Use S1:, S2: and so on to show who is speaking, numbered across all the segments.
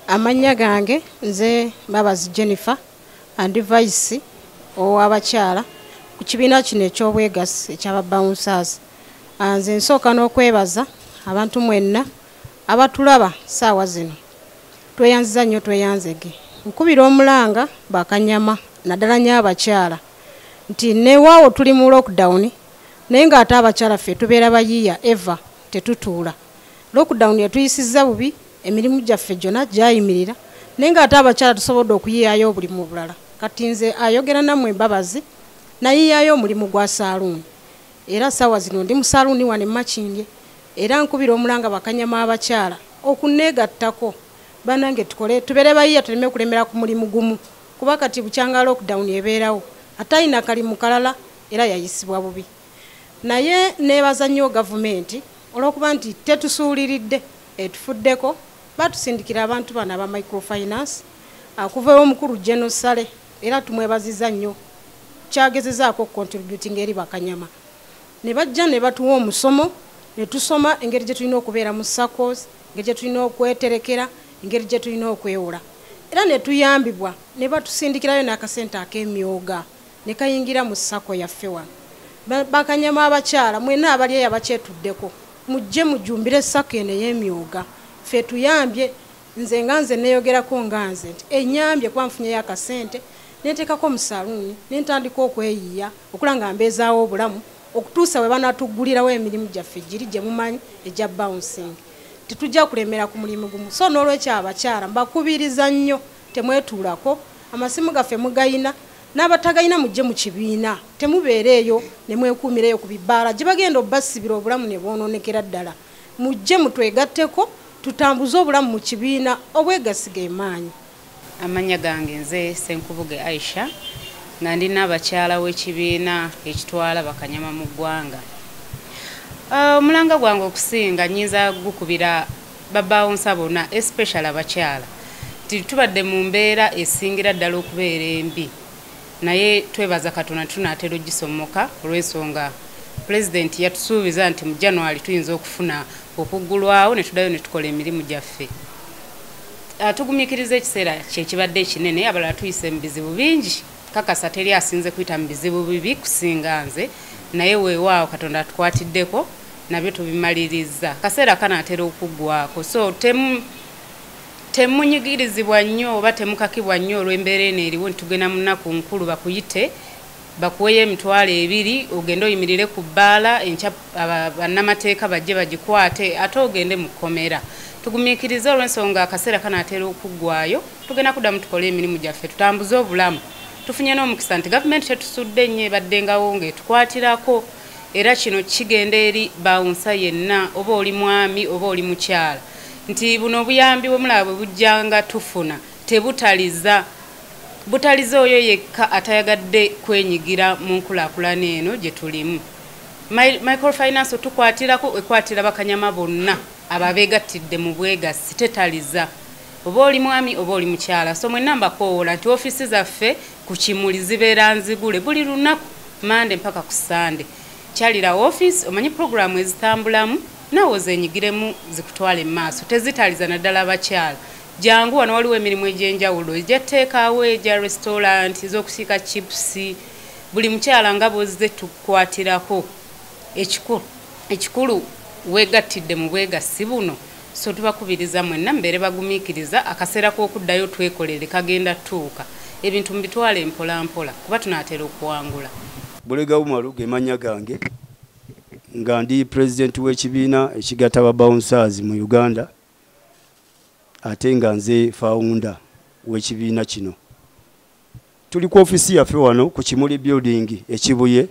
S1: Amanya gange nze Mbabazi Jennifer and vice ow'abakyala ku kibiina kino eky'obwegassi eky'aba bouncers. Nze nsooka n'okwebaza abantu mwenna abatulaba ssaawa zino. Tweyanziza nnyo tweyanzege. Nkubira omulanga bakanyama naddala nnyo abakyala nti newaawo tuli mu lockdown naye ng'ate abakyala ffe tubeera bayiiya eva tetutuula. Lockdown yatuyisizza bubi, emirimu gyaffe gyonna gyayimirira naye ng'ate abakyala tusobodde okuyiiyayo obulimu bulala. Kati nze ayogera nammwe Mbabazi nayiiyayo omulimu gwa saaluuni era ssaawa zino ndi mu saaluuni wano e Makindye era nkubira omulanga bakanyama abakyala okuneegattako banange tukole tubeere bayiiya tuleme kulemera ku mulimu gumu kuba kati bukyanga lockdown ebeerawo ate ayina kalimu kalala era yayisibwa bubi. Naye neebaza nnyo gavumenti olw'okuba nti tetusuuliridde etufuddeko batusindikira abantu bano aba microfinance akuvayo omukulu General Sale era tumwebaziza nnyo kyagezezaako contributing eri bakanyama ne bajja ne batuwa omusomo ne tusoma engeri gye tulina okubeera mu SACCOs, engeri gye tulina okweterekera, engeri gye tulina okwewola era ne tuyambibwa ne batusindikirayo n'akasente ak'emyoga ne kayingira mu SACCO yaffe wano. Bakanyama abakyala mwena abali eyo abakyetuddeko mujje mujumbire SACCO eno ey'emyoga ffe tuyambye. Nze neeyogerako nganze nti enyambye kuba nfunyeyo akasente nenteekako mu saaluuni nentandika okweyiiya okula nga mbeezaawo obulamu okutuusa bwe banatuggulirawo emirimu gyaffe giri gye mumanyi egya bouncing. Tetujja kulemera ku mulimu gumu. So n'olwekyo abakyala mbakubiriza nnyo temwetuulako, amasimu gaffe mugayina n'abatagayina mujje mu kibiina temubeereeyo ne mwekuumireyo ku bibbaala gye bagenda obbasibira obulamu ne bwonoonekera ddala. Mujje mutwegatteko tutambuze obulamu mu kibiina obwegassi ge maanyi.
S2: Amanya gange nze Senkubuge Aisha nga ndina abakyala w'ekibiina ekitwala bakanyama mu ggwanga. Omulanga gwange okusinga nnyinza gukubira babawunsa bonna especially abakyala tubadde mu mbeera esingira ddala okubeera embi naye twebaza Katonda tunaatera ogisomoka olw'ensonga Pulezidenti yatusuubiza nti mu January tuyinza okufuna okuggulwawo ne tuddayo ne tukola emirimu gyaffe. Tugumiikiriza ekiseera kyekibadde ekinene abalala tuyise mu bizibu bingi kakasa teri asinze kuyita mu bizibu bibi kusinga nze naye weewaawo Katonda atukwatiddeko nabyo tubimaliriza kaseera kanaatera okuggwako. So temunyigirizibwa nnyo oba temukakibwa nnyo olw'embeera eno eriwo ntitugenda mu nnaku nkulu bakuyite bakuweyo emitwalo 2 ogende oyimirire ku bbaala enkya bannamateeka bajje bagikwate ate ogende mu kkomera. Tugumiikiriza olw'ensonga akaseera kanaatera okuggwayo tugenda kuddamu tukole emirimu gyaffe tutambuze obulamu. Tufunye n'omukisa nti gavumenti tetusudde nnyo ebaddengawo ng'etukwatirako era kino kigenda eri bawunsa yenna oba oli mwami oba oli mukyala nti buno obuyambi bwe mulaba bwe bujjanga tufuna tebutaliza oyo yekka atayagadde kwenyigira mu nkulaakulana eno gye tulimu. Microfinance tukwatirako ekwatira bakanyama bonna ababeegattidde mu bwegassi tetaliza oba oli mwami oba oli mukyala. So mwenna mbakoowola nti ofiisi zaffe ku Kimuli zibeera nzigule buli lunaku Mande mpaka ku Sande. Kyalira ofiisi omanyi programu ezitambulamu nawe ozenyigiremu zikutwale mu maaso tezitaliza naddala abakyala. Jangu wano waliwo emirimu egy'enjawulo egy'etteekaawo egya restaurant ez'okusiika chipusi buli mukyala nga bozze tukwatirako ekikulu weegattidde mu bwegassi buno. So tubakubiriza mwenna mbeere bagumiikiriza akaseera k'okuddayo twekolere kagenda tuuka ebintu mbitwale mpola mpola kuba tunaatera okuwangula.
S3: Bulega Umaru ge manya gange nga ndi president w'ekibiina ekigatta aba bouncers mu Uganda ate nga nze founder w'ekibiina kino. Tuli ku ofisi yaffe wano ku Kimuli building ekibuye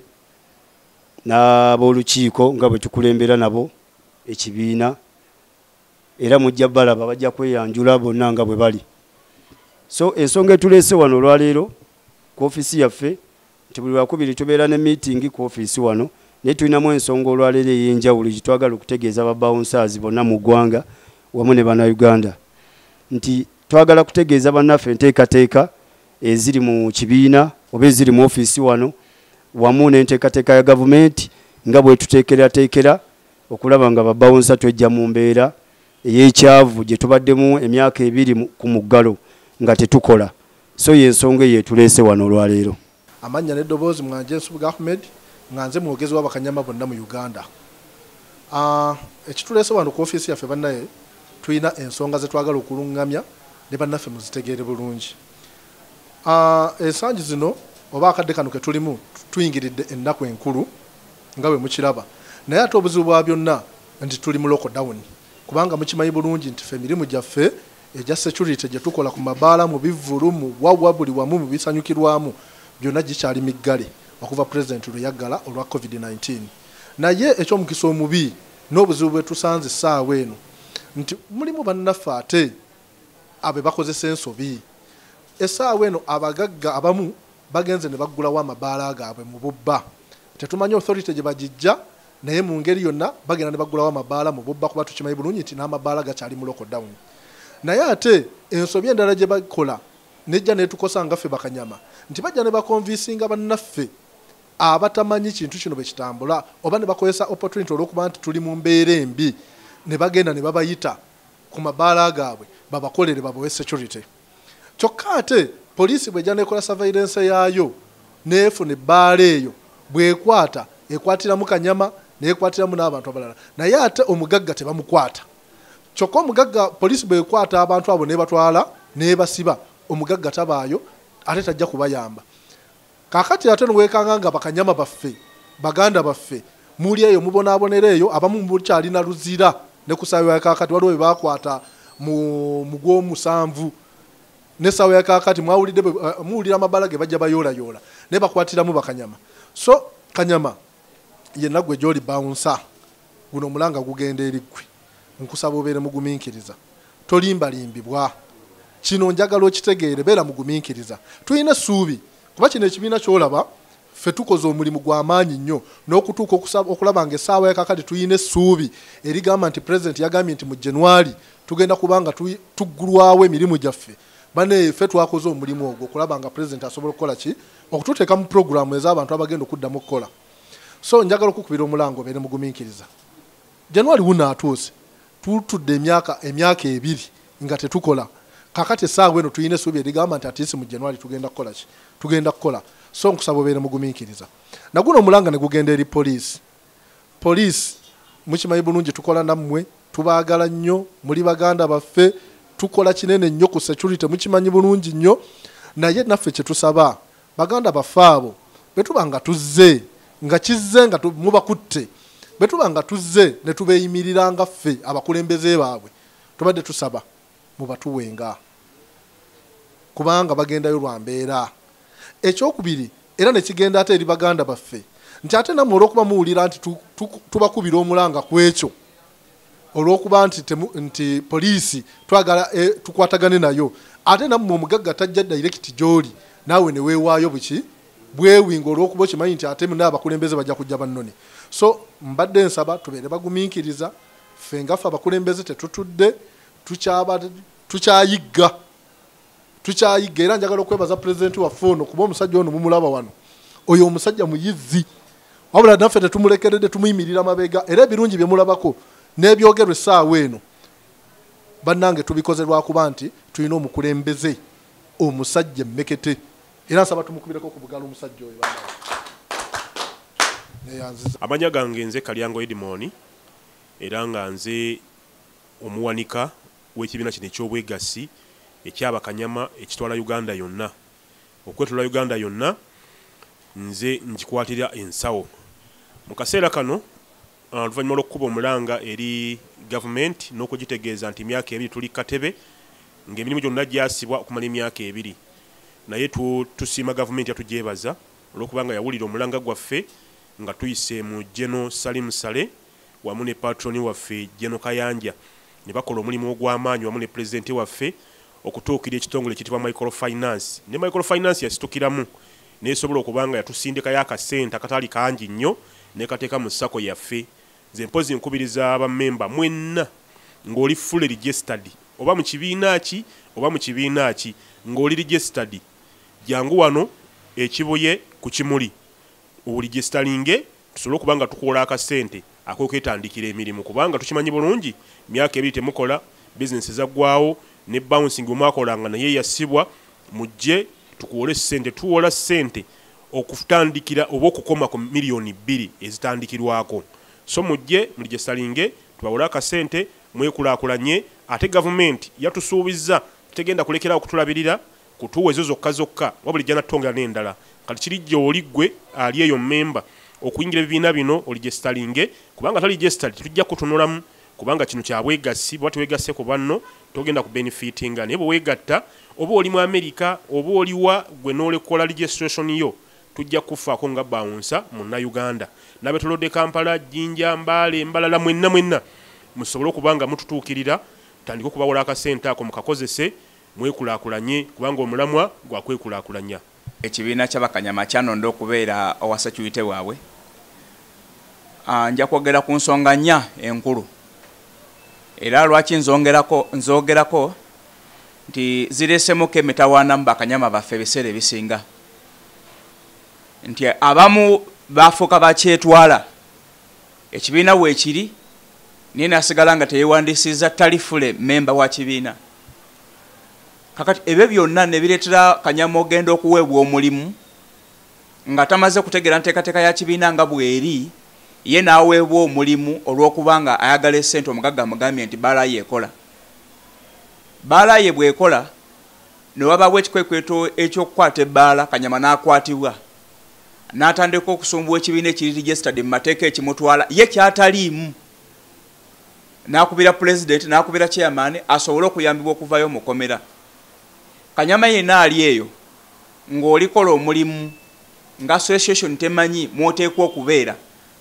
S3: n'ab'olukiiko nga bwe tukulembera nabo ekibiina era mujja balaba bajja kweyanjula bonna nga bwe bali. So ensonga etuleese wano olwaleero ku ofisi yaffe nti buli lwakubiri tubeera ne meeting ku ofisi wano naye tulinamu ensonga olwaleero ey'enjawulo gye twagala okutegeeza aba bouncers bonna mu ggwanga wamu ne bannayuganda nti twagala kutegeeza bannaffe enteekateeka eziri mu kibiina oba eziri mu ofisi wano wamu n'enteekateeka ya gavumenti nga bwe tuteekerateekera okulaba nga ba bouncer twejja mu mbeera ey'ekyavu gye tubaddemu emyaka 2 ku muggalo nga tetukola. So y'ensonga yeetuleese wano olwaleero.
S4: Amanya n'eddoboozi Mwanje Nsubuga Ahmed nga nze mwogezi w'Abakanyama bonna mu Uganda. Ekituleese wano ku ofiisi yaffe bannaye tulina ensonga ze twagala okulungamya ne bannaffe muzitegeere bulungi. Ensangi zino oba akadde kano ke tulimu tuyingiridde ennaku enkulu nga bwe mukiraba, naye ate obuzibu bwa byonna nti tuli mu lockdown, kubanga mukimanyi bulungi nti ffe emirimu gyaffe egya security gye tukola ku mabaala, mu bivvulu, mu wawa, buli wamu mu bisanyukirwamu byonna gikyali miggale okuva President lwe yaggala olwa COVID-19. Naye eky'omukisa omubi n'obuzibu bwe tusanze essaawa eno nti mulimu bannaffe ate abe bakozesa ensobi. Essaawa eno abagagga abamu bagenze ne baggulawo amabaala gaabwe mu bubba. Tetumanyi authority gye bagijja, naye mu ngeri yonna bagenda ne baggulawo amabaala mu bubba kuba tukimanyi bulungi nti n'amabaala gakyali mu lockdown. Naye ate ensobi endala gye bakola nejja netukosa nga ffe Bakanyama nti bajja ne bakonvinsinga bannaffe abatamanyi kintu kino bwe kitambula, oba ne bakozesa opportunity olw'okuba nti tuli mu mbeera embi, ne bagenda ne babayita ku mabaala gaabwe babakolere babawe security. Kyokka ate poliisi bw'ejja nekola surveillance yaayo neefuna ebbaala eyo bw'ekwata ekwatiramu Kanyama neekwatiramu n'abantu abalala, naye ate omugagga tebamukwata. Kyokka omugagga poliisi bw'ekwata abantu abo nebatwala nebasiba, omugagga tabaayo ate tajja kubayamba. Kaakati ate nweekanga nga Bakanyama baffe, baganda baffe, muli eyo mubonaabonera eyo, abamu mukyalina luzira ne ku ssaawa ya kaakati waliwo bwe baakwata mu gw'omusanvu ne ssaawa ya kaakati muwulira amabaala ge bajja bayoolayoola ne bakwatiramu Bakanyama. So Kanyama yenna gwe gy'oli bawunsa, guno omulanga gugenda eri ggwe, nkusaba obeere mugumiikiriza, tolimbalimbibwa. Kino njagala okitegeere, beera mugumiikiriza. Tulina essuubi kuba kino ekibiina kyolaba ffe tukoze omulimu gw'amaanyi nnyo n'okutuuka okulaba nga essaawa ya kaakati tulina essuubi erigamba nti President yagambye nti mu January tugenda kubanga tuggulwawo emirimu gyaffe. Bane ffe twakoze omulimu ogwo okulaba nga President asobola okukola ki, okututeeka mu programu ez'abantu abagenda okuddamu okukola. So njagala okukubira omulango obeere mugumiikiriza. January wunaatuuse tutudde emyaka 2 nga tetukola. Kakati essaawa eno tulina essuubi erigamba nti atiisi mu January tugenda kukola ki, tugenda kukola. So nkusaba obeere mugumiikiriza. Naguno omulanga ne gugenda eri poliisi. Poliisi mukimanyi bulungi tukola nammwe, tubaagala nnyo, muli baganda baffe, tukola kinene nnyo ku security, mukimanyi bulungi nnyo. Naye naffe kye tusaba baganda baffe abo betuba nga tuzze nga kizze nga mubakutte, betuba nga tuzze ne tubeeyimirira nga ffe abakulembeze baabwe, tubadde tusaba mubatuwenga kubanga bagendayo lwa mbeera. Ekyokubiri era ne kigenda ate eri baganda baffe nti ate nammwe olw'okuba muwulira nti tubakubira omulanga ku ekyo olw'okuba nti poliisi twagala tukwatagane nayo, ate nammwe omugagga tajja direct gy'oli naawe ne weewaayo buki bwewinga olw'okuba okimanyi nti ate n'abakulembeze bajja kujja bannone. So mbadde nsaba tubeere bagumiikiriza, ffe ngaffe abakulembeze tetutudde tukyayigga era njagala okwebaza President waffe ono kuba omusajja ono mumulaba wano, oyo omusajja muyizzi, wabula naffe tetumulekeredde tumuyimirira mabega, era ebirungi bye mulabako n'ebyogerwa essaawa eno bannange tubikoze lwakuba nti tulina omukulembeze omusajja emmekete, era nsaba tumukubireko ku bugalo omusajja oyo.
S5: Amanya gange nze Kalyango Edmond, era nga nze omuwanika w'ekibiina kino eky'obwegassi eky'Abakanyama ekitwala Uganda yonna. Okwetwala Uganda yonna nze nkikwatira ensawo. Mu kaseera kano oluvannyuma lw'okukuba omulanga eri gavumenti n'okugitegeeza nti emyaka 2 tuli katebe ng'emirimu gyonna gyasibwa okumala emyaka 2, naye tusiima gavumenti yatugyebaza olw'okuba nga yawulira omulanga gwaffe nga tuyise mu General Salim Sale wamu ne patroni waffe General Kayanja ne bakola omulimu ogw'amaanyi wamu ne pulezidenti waffe okutuukira ekitongole ekitibwa microfinance. Ne microfinance yasitukiramu nesobola okubanga yatusindikayo akasente akatali kangi nnyo nekateeka mu ssako yaffe. Nze mpozi nkubiriza abammemba mwenna ng'oli fully registered oba mu kibiina ki oba mu kibiina ki ng'oli registered, jangu wano ekibuye ku kimuli obuligestalinge tusobole okubanga tukola akasente akwetandikira emirimu kubanga tukimanyi bulungi myaka ebiri temukola business zaggwawo ne bouncing omwakolanga naye yasibwa mujje tukuwole ssente tuwola ssente okutandikira oba okukoma ku miliyoni 2 ezitandikirwako so mujje mulije salinge tubawola akasente mwekulaakulanye ate gavumenti yatusuubizza tegenda kulekera okutulabirira kutuwezo zokka wabuli jana tonga n'endala kati kirijje oligwe ali eyo member okuyingira ebibiina bino oligestalinge kubanga tali gestal tujja kutunulamu kubanga kino kyabwegasi bwati wegase ku banno togenda ku benefitinga nebo wegatta oba oli mu America oba oliwa gwe n'olekola registration yo tujja kufaako nga bouncer mu Uganda nabe tulode Kampala Jinja Mbale Mbalala mwenna musobole kubanga mututuukirira tandika okubawola akasente ako mukakozese mwekulaakulanye kubanga omulamwa gwakwekulaakulanya
S6: ekibiina ky'abakanyama kyanondo okubeera owasecurity waabwe nja kwogera ku nsonga nnya enkulu era lwaki nzogerako nti zireesemuko emitawaana mu bakanyama baffe ebiseera ebisinga nti abamu bafuuka bakyetwala ekibiina weekiri niye nasigala nga teyewandiisiza talifule memba wa kibiina kakati ebyo byonna ne bireetera kanyama ogenda okuweebwa omulimu nga tamaze kutegeera nteekateeka ya kibiina nga bweri ye n'aweebwa omulimu olw'okubanga ayagala essente omugagga amugambye nti baala ye ekola baala ye bw'ekola ne wabaawo ekikwekweto ekyokukwata ebbaala kanyama n'akwatibwa n'atandika okusumbuwa ekibiina ekiri registered mu mateeka ekimutwala ye kyataliimu n'akubira president n'akubira chairman asobole okuyambibwa okuvayo mu komera kanyama yenna ali eyo ng'olikola omulimu nga association temanyi mwoteekwa okubeera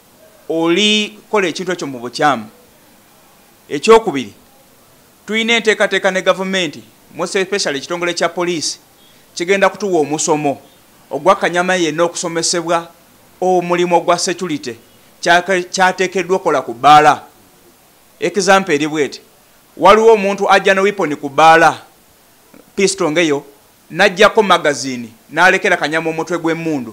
S6: olikola ekintu ekyo mu bukyamu ekyokubiri tulina enteekateeka ne gavumenti most especially ekitongole kya poliisi kigenda kutuwa omusomo ogwa kanyama yenna okusomesebwa omulimu ogwa security kyateekeddwa okola ku bbaala example eri bweti waliwo omuntu ajja ne weapon ku bbaala pistol ngeyo najjako magazini n'alekera kanyama omutwe gw'emmundu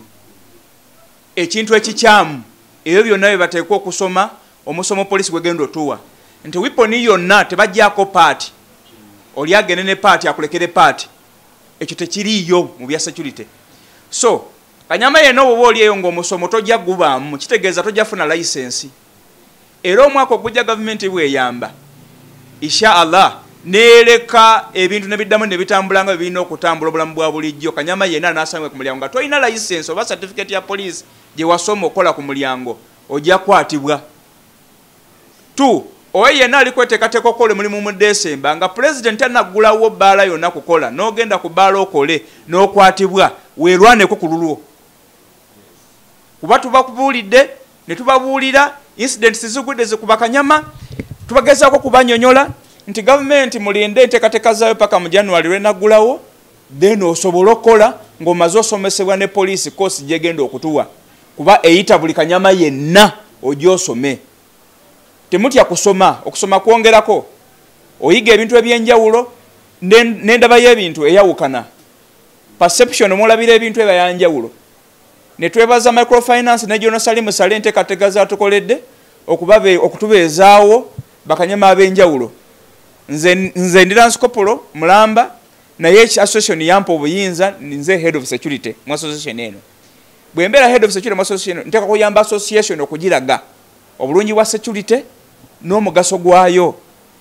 S6: ekintu ekikyamu ebyo byonna bye bateekwa okusoma omusomo poliisi gwegenda otuwa nti weapon yonna tebajjako paati oli agende ne paati akulekere paati ekyo tekiriiyo mu bya security so kanyama yenna oba oli eyo ng'omusomo tojja gubaamu kitegeeza tojja funa license era omwaka ogujja gavumenti bweyamba insha Allah neereka ebintu nebiddamu nebitambula nga birina okutambula obulamu bwa bulijjo kanyama yenna n'asangwe ku mulyango nga tolina license oba certificate ya police gye wasoma okola ku mulyango ojja kwatibwa tu oyo yenna ali kweteekateeka okukola omulimu mu Desemba nga president anaggulawo bbaala yonna kukola n'ogenda ku bbaala okole n'okwatibwa weerwaneko ku lulwo kuba tubakubuulidde ne tubabuulira incidents zigudde zikuba kanyama tubagezaako kubanyonyola nti gavumenti mulinde enteekateeka zaayo paka mu January lwenaggulawo then osobola okukola ng'omaze osomesebwa ne poliisi koosi gyegenda okutuwa kuba eyita buli kanyama yenna ojja osome temutya kusoma okusoma kwongerako oyiga ebintu ebyenjawulo n'endaba y'ebintu eyawukana perception omulabira ebintu ebyanjawulo ne twebaza microfinance ne Jono Salimu Sale enteekateeka zaatukoledde okutubeezaawo bakanyama ab'enjawulo nze ndira Nsikopolo Mulamba naye association yampa obuyinza nze head of security mu association eno bwe mbeera head of security mu association nteka kuyamba association okugiraga obulungi bwa security n'omugaso gwayo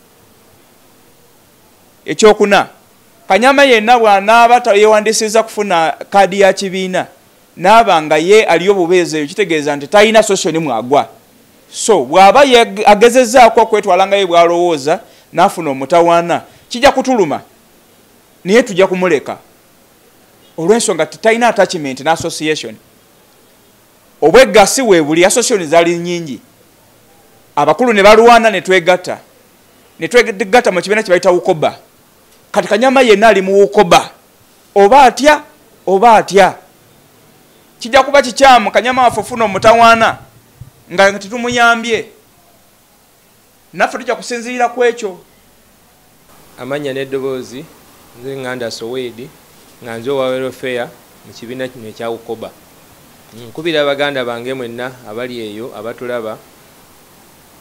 S6: ekyokuna kanyama yenna bw'anaaba yewandiisiza kufuna kaadi ya kibiina n'aba nga ye aliyo obubeezi eyo kitegeeza nti talina association mwagwa so bw'aba agezezzaako okwetwala nga ye bw'alowooza n'afuna omutawaana kijja kutuluma naye tujja kumuleka olw'ensonga titalina attachment n'association obweggasi weebuli association zaali nnyingi abakulu ne balwana ne twegatta mu kibiina kye bayita Wukoba kati kanyama yenna ali mu Wukoba oba atya kijja kuba kikyamu kanyama waffe ofuna omutawaana nga tetumuyambye naffe tujja kusinziira ku ekyo.
S7: Amanya n'eddoboozi nze Nganda Sowedi nga nze owa welfare mu kibiina kino ekya Wukoba. Nkubira abaganda bange mwenna abali eyo abatulaba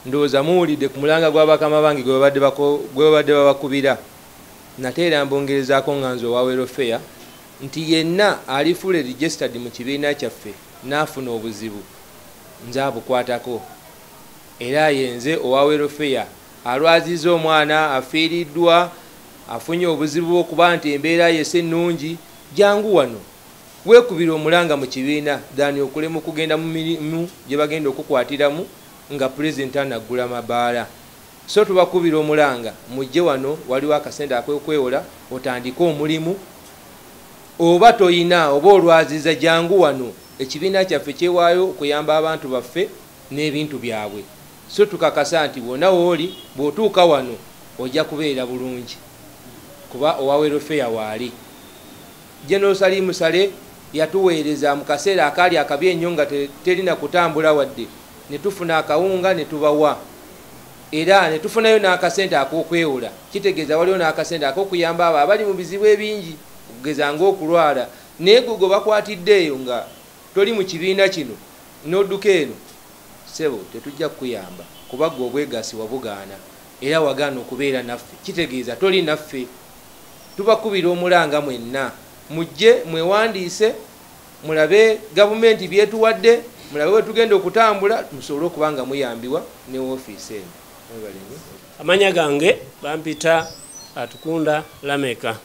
S7: ndowooza muwulidde ku mulanga gw'abakama bange gwe babadde babakubira. Nate era mbongerezaako nga nze owa welfare nti yenna alifuula registered mu kibiina kyaffe n'afuna obuzibu nze abukwatako. Era yenze owa welfare alwaziza omwana afiiriddwa afunye obuzibu okuba nti embeera yese ennungi, jangu wano weekubira omulanga mu kibiina dani okulema okugenda mu mirimu gye bagenda okukwatiramu nga pulezidenti anaggula mabaala. So tubakubira omulanga mujje wano, waliwo akasente ak'okwewola otandike omulimu, oba toyina oba olwaziza jangu wano. Ekibiina kyaffe kyewaayo okuyamba abantu baffe n'ebintu byabwe. So tukakasa nti wonna wooli bw'otuuka wano ojja kubeera bulungi kuba owa welfare waali. General Salim Sale yatuweereza mu kaseera akaali akabi ennyo nga terina kutambula wadde, ne tufuna akawunga ne tubawa, era ne tufunayo n'akasente ak'okwewola. Kitegeeza waliwo n'akasente ak'okuyamba abo abali mu bizibu ebingi, okugeza ng'okulwala. Naye gwe bakwatiddeeyo nga toli mu kibiina kino n'odduka eno, sebo tetujja kukuyamba kuba gwe obwegassi wabugaana era wagaana okubeera naffe. Kitegeeza toli naffe. Tubakubira omulanga mwenna mujje mwewandiise, mulabe gavumenti byetuwadde, mulabe wetugenda okutambula, musobole okuba nga muyambibwa ne woofiisi eno.
S8: Amanya gange bampita Atukunda Lameka.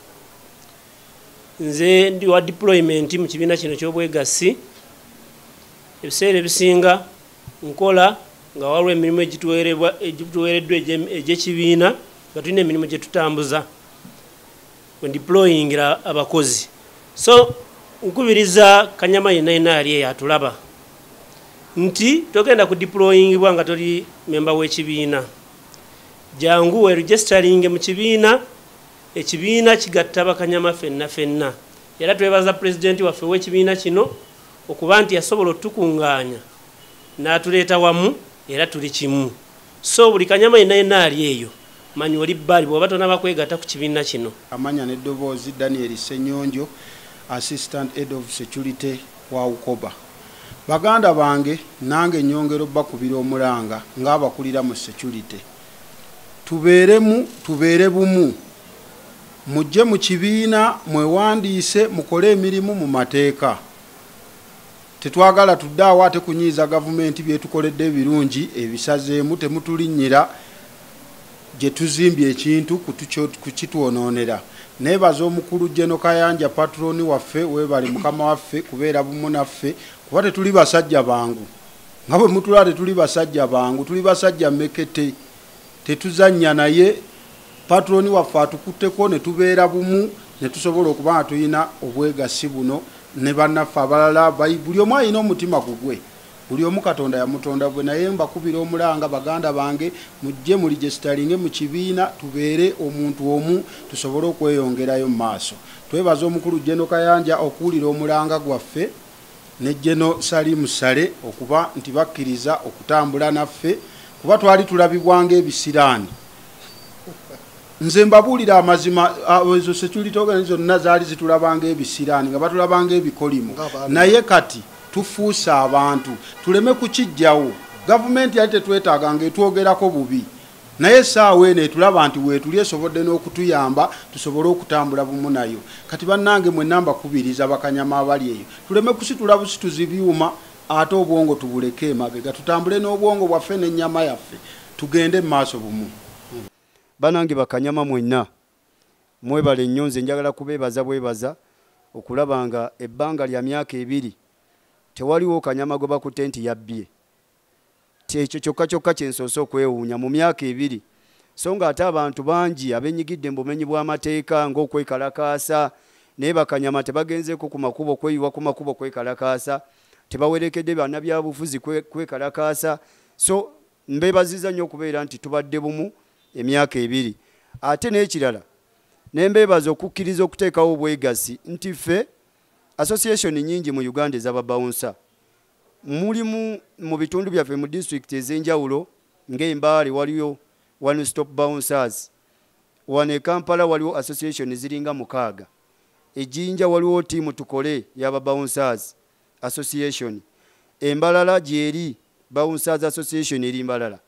S8: Nze ndi wa deployment mu kibiina kino ky'obwegassi. Ebiseera ebisinga nkola nga waliwo emirimu egituweereddwa egy'ekibiina nga tulina emirimu gye tutambuza when deployingira abakozi. So nkubiriza Kanyama yenna ali eyo atulaba nti togenda ku deployingibwa nga toli memba w'ekibiina. Jangu we registering mu kibiina, ekibiina kigatta bakanyama fenna. Era twebaza president waffe w'ekibiina kino okuba nti yasobola otukungaanya n'atuleeta wamu era tuli kimu. So buli Kanyama yenna ali eyo manyi oli bbali bw'oba tonaba kwegatta ku kibiina kino.
S9: Amanya n'eddoboozi Daniel Senyonjo, Assistant Head of Security wa Ukoba. Baganda bange nange nyongero bakubira omulanga ng'abakulira mu security. Tubeere bumu. Mujje mu kibiina mwewandiise mukole emirimu mu mateeka. Tetwagala tuddaawo ate kunyiiza gavumenti byetukoledde ebirungi ebisazeemu temutulinnyira gye tuzimbye ekintu kukitwonoonera. Neebaza omukulu Jeno Kayanja patroni waffe weebali mukama waffe kubeera bumu naffe kuba tetuli basajja bangu. Nga bwe mutulaba tetuli basajja bangu, tuli basajja mekete. Tetuzannya naye patroni waffe atukutteko ne tubeera bumu ne tusobola okuba nga tulina obwegassi buno ne bannaffe abalala. Buli omu alina omutima gugwe, buli omu Katonda yamutonda gwe. Naye mbakubira omulanga baganda bange mujje mu registering mu kibiina tubeere omuntu omu tusobole okweyongerayo mu maaso. Twebaza omukulu Jeno Kayanja okuwulira omulanga gwaffe ne Jeno Salim Sale okuba nti bakkiriza okutambula naffe kuba twali tulabibwanga ebisiraani. Nze mbabuulira amazima, ezo security organization zonna zaali zitulabanga ebisiraani nga batulabanga ebikolimu. Naye kati tufuuse abantu tuleme kukijjawo. Gavumenti yali tetwetaaganga etwogerako bubi, naye essaawa eno etulaba nti weetuli esobodde n'okutuyamba tusobole okutambula bumu nayo. Kati bannange mwenna mbakubiriza bakanyama abali eyo tuleme kusitula busituzi byuma ate obwongo tubuleke emabega, tutambule n'obwongo bwaffe n'ennyama yaffe tugende mu maaso bumu.
S3: Banange bakanyama mwenna mwebale nnyo. Nze njagala kubeebaza bwebaza okulaba nga ebbanga lya myaka 2 tewaliwo Kanyama gwe bakutte nti yabbye. Ekyo kyokka kyensoose okwewuunya mu myaka 2. So nga ate abantu bangi abenyigidde mu bumenyi bw'amateeka ng'okwekalakaasa, naye bakanyama tebagenzeeko ku makubo kweyiwa ku makubo kwekalakaasa, tebawerekedde bannabyabufuzi kwekalakaasa. So mbeebaziza nnyo okubeera nti tubadde bumu emyaka 2. Ate n'ekirala nembeebaza okukkiriza okuteekawo obwegassi nti ffe association nyingi mu Uganda ez'ababawunsa. Mulimu mu bitundu byaffe mu district ez'enjawulo ng'Embaale waliyo One Stop Bouncers, wano e Kampala waliwo association ziringa 6, Ejinja waliwo tiimu tukole y'aba Bouncers Association, Embalala gyeri Bouncers Association eri Mbalala.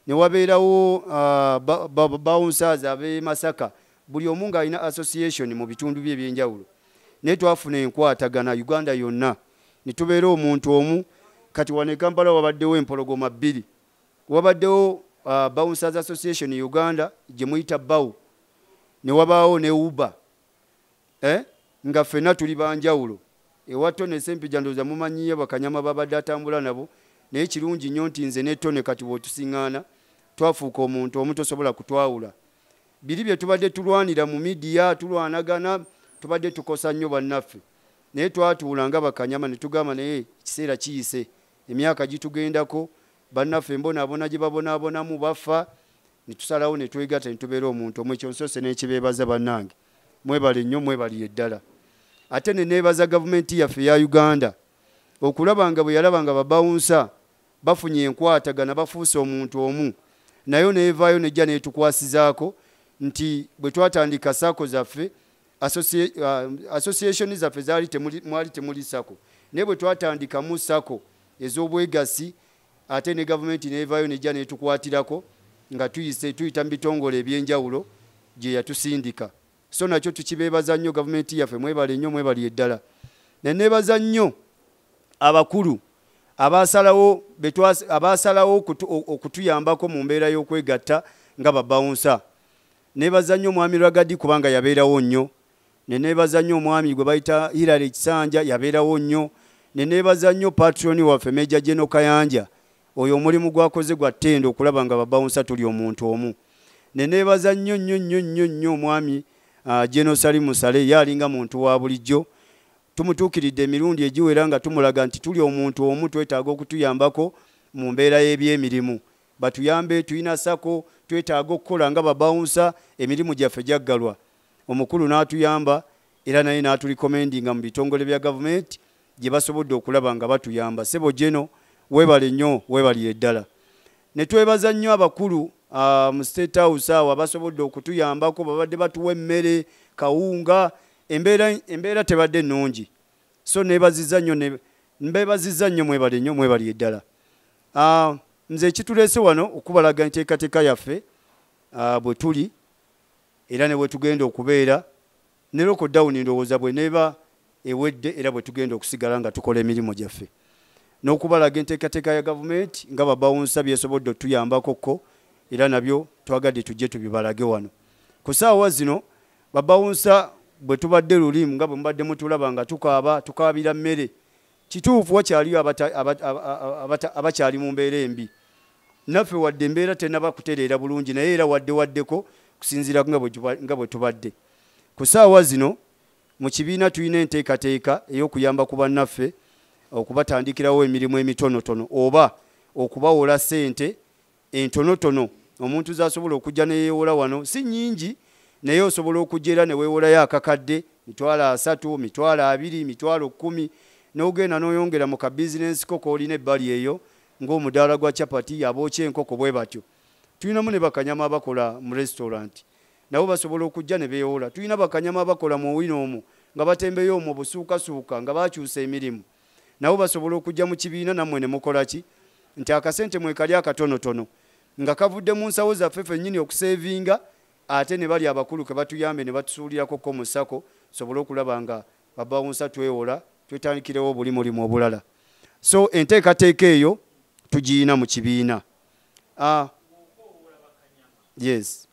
S3: ne wabeerawo bouncers ab'e Masaka buli omu ng'alina association mu bitundu bye ebyenjawulo naye twafuna enkwatagana Uganda yonna ne tubeera omuntu omu. Kati wano e Kampala wabaddewo empologoma 2 wabaddewo Bouncers Association Uganda gye muyita BAU ne wabaawo ne UBA nga ffenna tuli banjawulo ewa Tone Sempija ndowooza mumanyiye bakanyama babadde atambula nabo naye kirungi nnyo nti nze ne Tone kati bw'otusiŋŋaana twafuuka omuntu omu tosobola kutwawula. Biri bye tubadde tulwanira mu midiya tulwanagana tubadde tukosa nnyo bannaffe naye twatuula nga bakanyama ne tugamba naye ekiseera kiyise emyaka gitugendako bannaffe mbonaabona gye babonaabonamu bafa ne tusalawo ne twegatta ne tubeera omuntu omu. Ekyo nsoose n'ekibeebaza bannange mwebale nnyo mwebaliye ddala. Ate ne neebaza gavumenti yaffe ya Uganda okulaba nga bwe yalaba nga babawunsa bafunye enkwatagana bafuuse omuntu omu nayo neevaayo nejja neetukwasizaako nti bwe twatandika saako zaffe association zaffe mwali temuli sako naye bwe twatandikamu sako ez'obwegasi ate ne gavumenti neevaayo nejja neetukwatirako nga tuyita mu bitongole ebyenjawulo gye yatusindika. So nakyo tukibeebaza nnyo gavumenti yaffe mwebale nnyo mwebali eddala. Ne neebaza nnyo abakulu abaasalawo okutuyambako mu mbeera y'okwegatta nga babawunsa. Neebaza nnyo omwami Ragadi kubanga yabeerawo nnyo. Ne neebaza nnyo omwami gwe bayita Hilary Kisanja yabeerawo nnyo. Ne neebaza nnyo patroni waffe Meja Jeno Kayanja oyo omulimu gwakoze gwa ttendo okulaba nga babawunsa tuli omuntu omu. Ne neebaza nnyo omwami Jeno Salimu Sale yalinga muntu wa bulijjo. Tumutuukiridde emirundi egiwera nga tumulaga nti tuli omuntu omu twetaaga okutuyambako mu mbeera y'ebyemirimu. Batuyambe tuyina sako twetaaga okukola nga babawunsa emirimu gyaffe gyaggalwa. Omukulu n'atuyamba era naye n'atulikomendinga mu bitongole bya gavumenti gye basobodde okulaba nga batuyamba. Sebo Jeno weebale nnyo weebalire ddala. Ne twebaza nnyo abakulu mu State House awo abasobodde okutuyambako babadde batuwa emmere kawunga embeera tebadde nnungi. So neebazizza nnyo mwebale nnyo mwebali eddala. Nze ekituleese wano okubalaga enteekateeka yaffe bwe tuli era ne bwe tugenda okubeera ne lockdown ndowooza bwe neeba ewedde era bwe tugenda okusigala nga tukola emirimu gyaffe n'okubalaga enteekateeka ya gavumenti nga babawunsa byesobodde otuyambakoko era nabyo twagadde tujje tubibalage wano. Ku ssaawa zino babawunsa bwe tubadde lulimu nga bwe mubadde mutulaba nga tukaabira mmere kituufu wakyaliyo abakyali mu mbeera embi. Naffe wadde embeera tenaba kutereera bulungi naye era waddeko kusinziira nga bwe tubadde. Ku ssaawa zino mu kibiina tulina enteekateeka ey'okuyamba ku bannaffe okubatandikirawo emirimu emitonotono oba okubawola ssente entonotono. Omuntu z'asobola okujja neyeewola wano si nnyingi naye osobola okujja era ne weewolayo akakadde $300, $20, $10, n'ogenda n'oyongera mu ka bizinensi ko koolina ebbali eyo ng'omudaala gwa capati abookya enkoko bwe batyo. Tulinamu ne bakanyama abakola mu restaurant nabo basobola okujja ne beewola. Tulina bakanyama abakola mu wino omwo nga batembeyo omwo busuukasuuka nga bakyusa emirimu nabo basobola okujja mu kibiina nammwe ne mukola ki nti akasente mwekali akatonotono nga kavudde mu nsawo zaffe ffennyini okuseevinga ate ne bali abakulu ke batuyambe ne batusuulirako ko mu ssako sobola okulaba nga babawunsa twewola twetandikirewo buli mulimu obulala. So enteekateeka eyo tugiyina mu kibiina. Yes.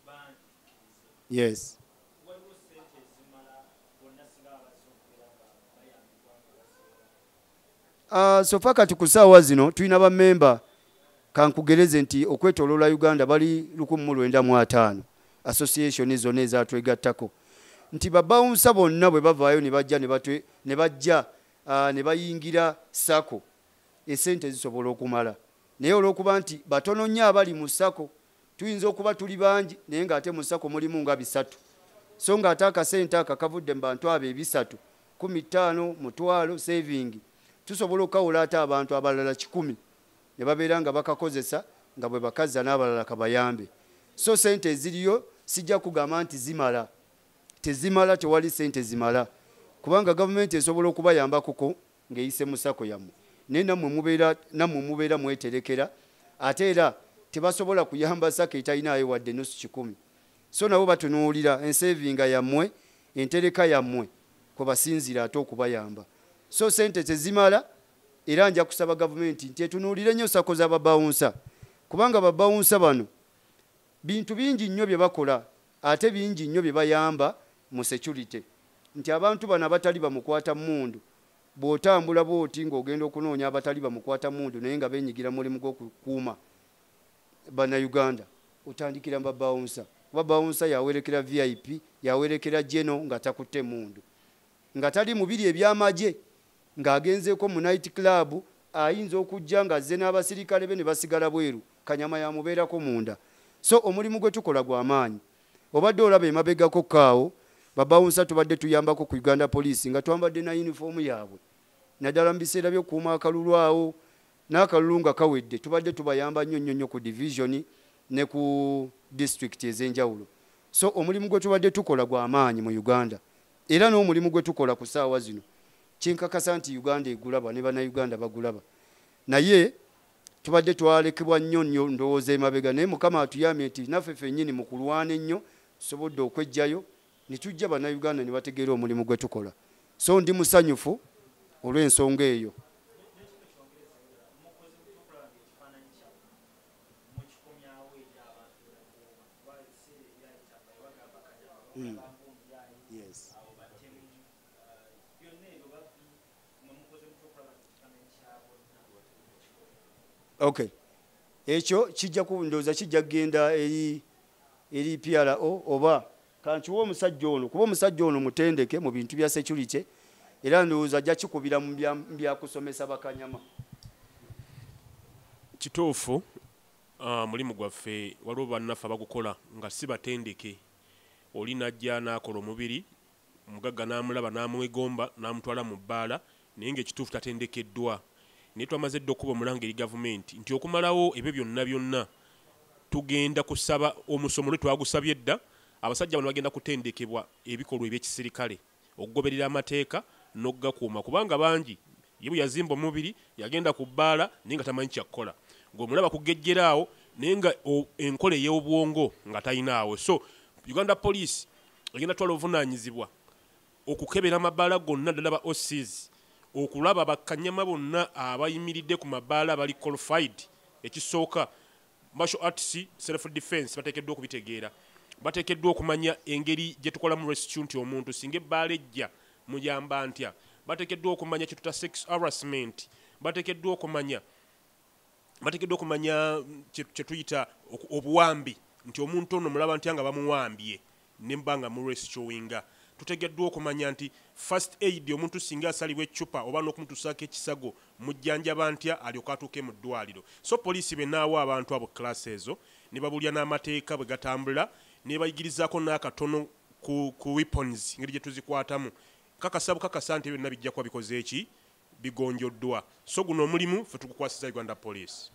S3: So fakati ku ssaawa zino tulina bammemba kankugereze nti okwetooloola Uganda bali 1905 association zonna ezatwegattako nti babawunsa bonna bwe bavaayo ne bajja ne bayingira sako esente zisobola okumala naye olw'okuba nti batono nnyo abali mu sako tuyinza okuba tuli bangi naye ng'ate mu sako mulimu nga 3 so ng'ate akasente aka kavudde mu bantu abo 3 15 mutwalo saving tusobola okawula ate abantu abalala 10 ne babeera nga bakakozesa nga bwe bakaza n'abalala kabayambe. So sente eziriyo sijja kugamba nti tezimala tewali sente zimala kubanga gavumenti esobola okubayambakoko ng'eyise mu sako yammwe naye nammwe mubeera mweterekera ate era tebasobola kuyamba saka etalinayo wadde nusu 10. So nabo batunuulira ensavinga yammwe entereka yammwe kwebasinzira ate okubayamba. So sente tezimala era nja kusaba gavumenti nti etunuulire nnyo sako z'ababawunsa kubanga babawunsa bano bintu bingi nnyo bye bakola ate bingi nnyo bye bayamba mu security nti abantu bano abatali bamukwata mundu bw'otambula bw'oti ng'ogenda okunoonya abatali bamukwata mundu naye nga beenyigira mulimu gw'okukuuma bannayuganda otandikira babawunsa. Babawunsa yawerekera VIP yawerekera jeno nga takutte mundu nga tali mubiri ebyamagye ng'agenzeeko mu night club ayinza okujja ng'azze n'abasirikale be ne basigala bweru kanyama yamubeerako munda. So omulimu gwe tukola gw'amaanyi. Obadde olaba emabegako kaawo babawunsa tubadde tuyambako ku Uganda Police nga twambadde na uniform yaabwe naddala mu biseera by'okuuma akalulu awo n'akalulu nga kawedde tubadde tubayamba nnyo nnyo ku division ne ku district ez'enjawulo. So omulimu gwe tubadde tukola gw'amaanyi mu Uganda era n'omulimu gwe tukola ku ssaawa zino kyenkakasa nti Uganda egulaba ne bannayuganda bagulaba naye tubadde twalekebwa nnyo nnyo ndowooza emabega naye Mukama atuyambye nti naffe ffennyini mu kulwana ennyo tusobodde okwejjayo ne tujja bannayuganda ne bategeera omulimu gwe tukola. So ndi musanyufu olw'ensonga eyo. Yes. Okay. Ekyo kijja kundoza kijja genda eri PRO oba kanchuwa omusajja ono kuba omusajja ono mutendeke mu bintu bya security era ndoza ajja kikubira mu bya kusomesa bakanyama.
S5: Kituufu mulimu gwaffe waliwo bannaffe abagukola nga si batendeke oli najja n'akola omubiri omugagga n'amulaba n'amwegomba n'amutwala mu bbaala naye ng'ekituufu tatendekeddwa. Naye twamaze dda okuba omulanga eri gavumenti nti okumalawo ebyo byonna tugenda kusaba omusomo lwe twagusabye dda abasajja bano bagenda kutendekebwa ebikolwa eby'ekisirikale okugoberera amateeka n'okugakuuma kubanga bangi ye bwe yazimba omubiri yagenda ku bbaala naye nga tamanyi kyakkola ng'omulaba kugejjeraawo naye nga enkola ey'obwongo nga talinaawo. So Uganda Police egenda twala obuvunaanyizibwa okukebera amabbaala gonna ddala ba OCs okulaba bakanyama bonna abayimiridde ku mabbaala bali qualified. Ekisooka martial arts self defense bateekeddwa okubitegeera bateekeddwa okumanya engeri gye tukolamu rescue nti omuntu singa ebbaala ejja muyamba ntya bateekeddwa okumanya kituta sex harassment bateekeddwa okumanya kye tuyita obuwambi nti omuntu ono mulaba ntya nga bamuwambye nembanga mu rescuinga tutegeddwa okumanya nti first aid omuntu singa asalibwa eccupa oba n'okumutusaako ekisago mujjanjaba ntya alyoka atuuke mu ddwaliro. So poliisi benaawa abantu abo class ezo ne babulya n'amateeka bwe gatambula ne bayigirizaako n'akatono ku weapons ngeri gye tuzikwatamu kakasa nti byonna bijja kuba bikoze eki bigonjoddwa. So guno omulimu ffe tugukwasiza Uganda Police.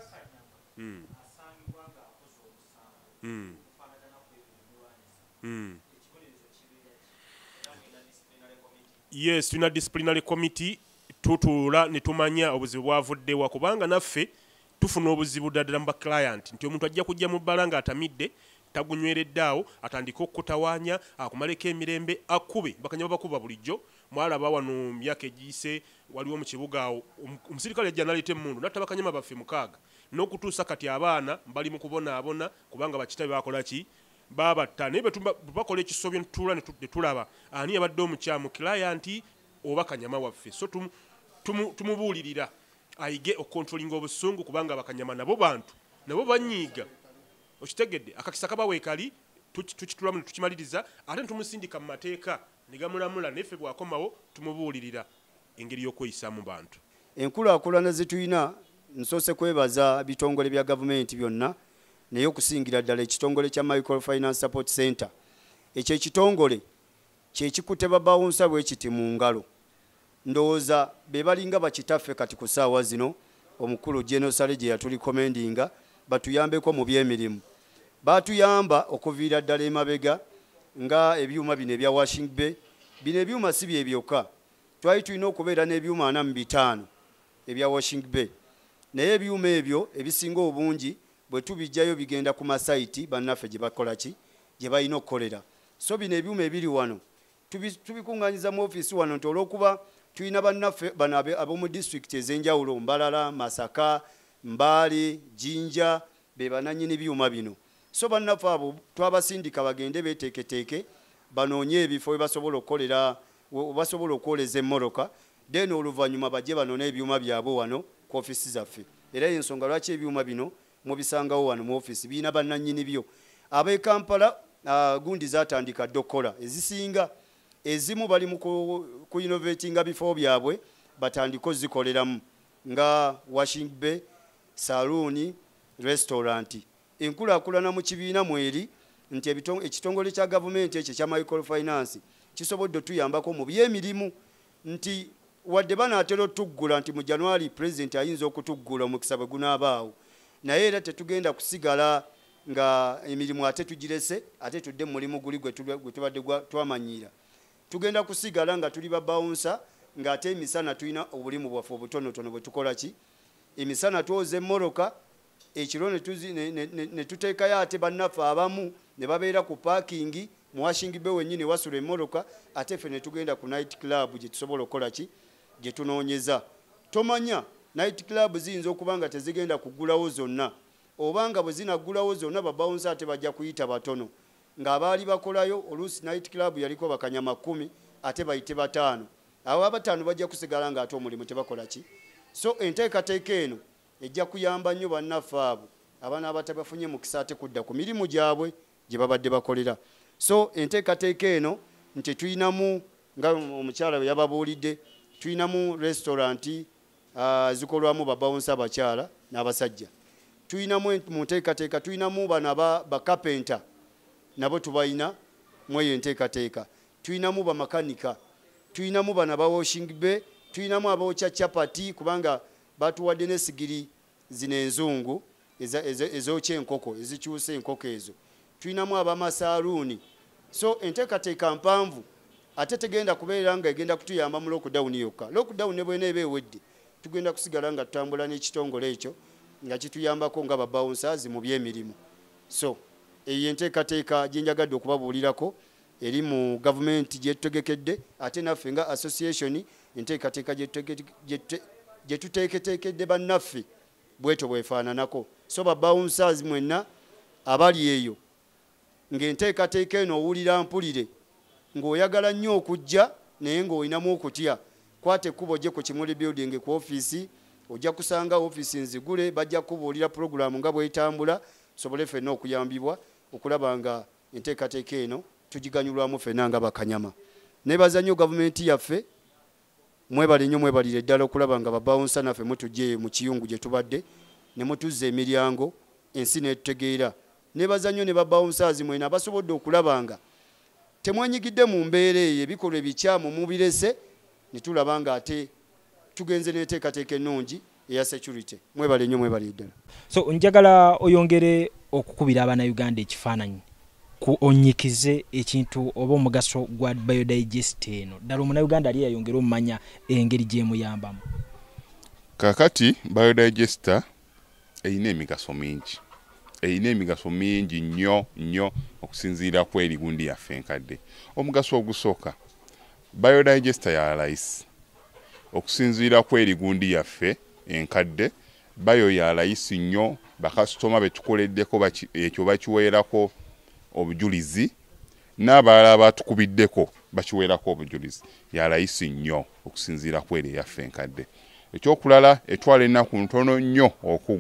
S5: Yes, tulina disciplinary committee tutuula ne tumanya obuzibu bwavuddewa kubanga naffe tufuna obuzibu ddala mu client nti omuntu ajja kujja mu bbala ng'atamidde tagunywereddaawo atandika okukutawaanya akumaleko emirembe akube bakanya babakuba bulijjo mwalaba wano myaka egiyise waliwo mu kibuga awo omusirikale ajja naleeta emmundu natta bakanyama baffe 6 n'okutuusa kati abaana bali mu kubonaabona kubanga bakitabe bakola ki babatta naye bakola ekisobyo ne tulaba ani yabadde omukyamu client oba kanyama waffe. So tumubuulirira ayige okontrolinga obusungu kubanga bakanyama nabo bantu nabo banyiiga okitegedde akakisa kabaweekali tukitulamu ne tukimaliriza ate tumusindika mu mateeka ne gamulamula neffe bwakomawo tumubuulirira engeri y'okweyisa mu bantu.
S3: Enkulaakulana ze tulina nsoose kwebaza bitongole bya gavumenti byonna naye okusingira ddala ekitongole kya Microfinance Support Center. Ekyo ekitongole kyekikutte babawunsa bwe kiti mu ngalo ndowooza be balinga bakitaffe kati ku ssaawa zino omukulu Genosale gye yatulikomendinga batuyambeko mu byemirimu batuyamba okuviira ddala emabega nga ebyuma bino ebya Washing Bay. Bino ebyuma si bye byokka twali tulina okubeera n'ebyuma 45 ebya Washing Bay naye ebyuma ebyo ebisinga obungi bwe tubijjayo bigenda ku masaiti bannaffe gye bakola ki gye balina okukolera. So bino ebyuma ebiri wano tubikuŋŋanyiza mu ofiisi wano nti olw'okuba tulina bannaffe bano ab'omu disitulikiti ez'enjawulo Mbalala, Masaka, Mbaale, Jinja be banannyini byuma bino. So bannaffe abo twabasindika bagende beeteeketeeke banoonye ebifo we basobola okukolera basobola okwoleza emmoroka then oluvannyuma bajje banoone ebyuma byabwe wano ku ofiisi zaffe. Era ensonga lwaki ebyuma bino mubisangawo wano mu ofiisi birina bannannyini byo. Ab'e Kampala gundi zaatandika dde okukola ezisinga ezimu bali mu ku innovatinga bifo byabwe batandika ozikoleramu nga washing bay, saloon, restaurant. Enkulaakulana mu kibiina mweri nti ekitongole kya gavumenti ekyo kya microfinance kisobodde otuyambako mu by'emirimu nti wadde banaatera otuggula nti mu January president ayinza okutuggula omukisa bwe gunaabaawo naye era tetugenda kusigala nga emirimu ate tugirese ate tudde mu mulimu guli gwe tubadde twamanyiira. Tugenda kusigala nga tuli babawunsa ng'ate emisana tulina obulimu bwaffe obutonotono bwe tukola ki emisana twoza emmoroka ekiro ne tuteekayo ate bannaffe abamu ne babeera ku paakingi mu washing bay wennyini wasula emmoroka ate ffe ne tugenda ku night club gye tusobola okukola ki gye tunoonyeza. Tomanya night club ziyinza okuba nga tezigenda kuggulawo zonna obanga bwe zinaggulawo zonna babawunsa ate bajja kuyita batono ng'abaali bakolayo oluusi night club yaliko bakanyama 10 ate bayite 5 abo abataano bajja kusigala ng'ate omulimu tebakola ki. So enteekateeka eno ejja kuyamba nnyo bannaffe abo abaana abatabafunye mukisa ate kudda ku mirimu gyabwe gye babadde bakolera. So enteekateeka eno nti tuyinamu nga omukyala bwe yababuulidde tuyinamu restaurant zikolwamu babawunsa abakyala n'abasajja. Tuyinamu mu nteekateeka tuyinamu bano bakapenta nabo tubayina mweyo enteekateeka. Tuyinamu bamakanika, tuyinamu bano abawashing bay, tuyinamu abawokya chapati kubanga batuwadde n'esigiri zino enzungu ezokya enkoko ezikyusa enkoko ezo. Tuyinamu abamasaaluuni. So enteekateeka mpanvu ate tegenda kubeera nga egenda kutuyamba mu lockdown yokka. Lockdown ne bwena eba ewedde tugenda kusigala nga tutambula n'ekitongole ekyo nga kituyambako nga babawunsazi mu by'emirimu. So eyo enteekateeka gye njagadde okubabuulirako eri mu gavumenti gye tutegekedde ate naffe nga association enteekateeka gye tuteeketeekedde bannaffe bweto bwefaananako. So babawunsazi mwenna abali eyo ng'enteekateeka eno owulira mpulire ng'oyagala nnyo okujja naye ng'olinamu okutya kwata ekkubo gye ku Kimuli building ku ofiisi ojja kusanga ofiisi nzigule bajja kubuulira puroguramu nga bwetambula sobole ffenna okuyambibwa okulaba nga enteekateeka eno tugiganyulwamu ffenna nga bakanyama. Nebaza nnyo gavumenti yaffe mwebale nnyo mwebalire ddala okulaba nga babawunsa naffe mutujje mu kiyungu gye tubadde ne mutuzza emiryango ensi netutegeera. Nebaza nnyo ne babawunsazi mwena abasobodde okulaba nga temwenyigidde mu mbeera eyo ebikolwa ebikyamu mubirese ne tulaba nga ate tugenze n'enteekateeka ennungi eya security. Mwebale nnyo mwebale ddala.
S10: So njagala oyongere okukubira abaana Uganda ekifaananyi ku onyikize ekintu oba omugaso gwa biodigest eno ddala omuna Uganda ali yayongera omumanya engeri gyemuyambamu.
S11: Kakati biodigester eyina emigaso mingi. Eyina emigaso mingi nnyo okusinziira ku eri gundi yaffe enkadde. Omugaso ogusooka biodigester ya layisi okusinziira ku eri gundi yaffe enkadde bayo ya layisi nnyo bakasitoma betukoleddeko ekyo bakiweerako obujulizi n'abalala batukubiddeko bakiweerako obujulizi ya layisi nnyo okusinziira ku eri yaffe enkadde. Ekyokulala etwala ennaku ntono nnyo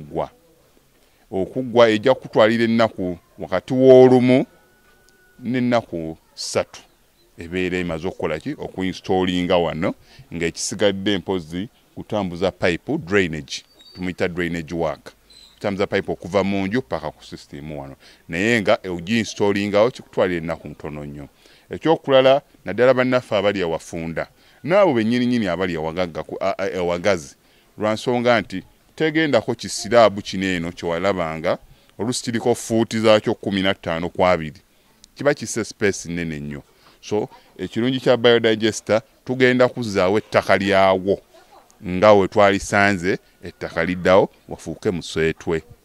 S11: okuggwa ejja kutwalira ennaku wakati w'olumu n'ennaku 3 ebeera emaze okukola ki okuinstallinga wano ng'ekisigadde mpozi kutambuza pipe drainage tumuyita drainage work kutambuza pipe okuva mu nju paka ku system wano naye nga ogiinstallingawo kikutwalira ennaku ntono nnyo. Ekyokulala naddala bannaffe abali awafunda n'abo bennyininyini abali awagazi lwansonga nti tegendako kisiraabu kino eno kyewalabanga oluusi kiriko fuuti zaakyo 15 ku 2 kiba kisse space nnene nnyo. So ekirungi kya biodigester tugenda kuzzaawo ettaka lyawo nga we twalisanze ettaka liddawo wafuuke muswetwe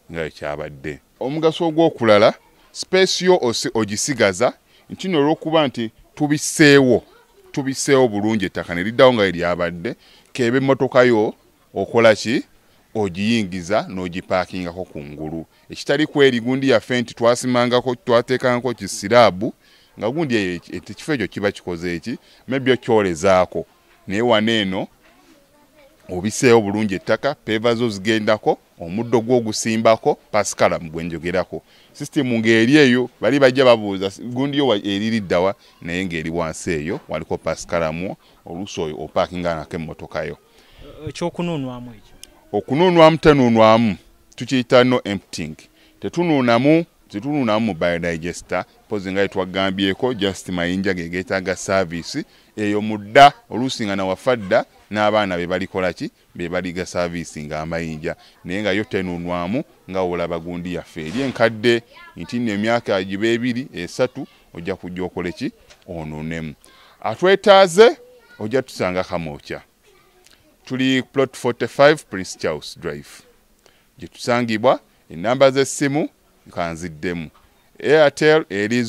S11: nga kyabadde. Omugaso ogw'okulala space yo ogisigaza nti olw'okuba nti tubiseewo bulungi ettaka ne liddawo nga lyabadde kebe emmotoka yo okola ki ogiyingiza n'ogipaakingako kungulu ekitali kweri gundi yaffe nti twasimangako twateekangako kisiraabu nga gundi ekifo ekyo kiba kikoze eki maybe okyolezaako naye wano eno obiseewo bulungi ettaka peeva zo zigendako omuddo gw'ogusimbako pasikalamu gwe njogerako sisitemu ng'eri eyo bali bajja babuuza gundi yo eririddawa naye ng'eri wansi eyo waliko pasikalamu oluusi oyo opaakinga nako emmotoka yo.
S10: Ekyokunuunwamu ekyo
S11: okunuunwamu tenuunwamu tukiyita no emptying tetunuunamu mu biodigester pozi nga twagambyeko just mayinja gegetaaga service eyo mudda oluusi nga nawafadda n'abaana be balikola ki be baliga service nga amayinja naye nga yo tenuunwamu nga olaba gundi yaffe eri enkadde nti emyaka giba 2 3 ojja kujja okole ki onuunemu. Atwetaaze ojja tusanga Kamwokya tuli plot 45 Prince Charles Drive gye tusangibwa. Enamba z'essimu kanziddemu Airtel eri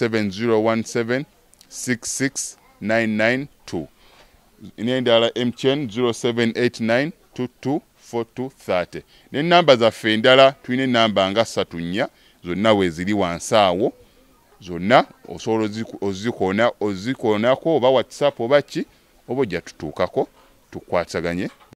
S11: 07017669992 n'endala MTN 0789224230 n'ennamba zaffe endala tulina ennamba nga 3 zonna weeziri wansi awo zonna osobola ozikoonako oba WhatsApp oba ki oba ojja tutuukako tukwasaganye